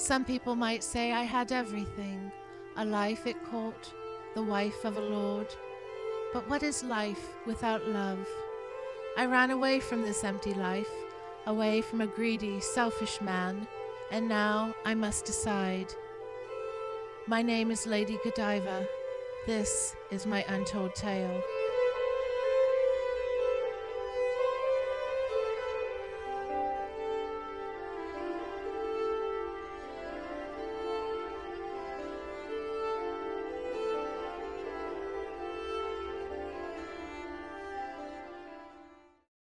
Some people might say I had everything, a life at court, the wife of a lord. But what is life without love? I ran away from this empty life, away from a greedy, selfish man, and now I must decide. My name is Lady Godiva. This is my untold tale.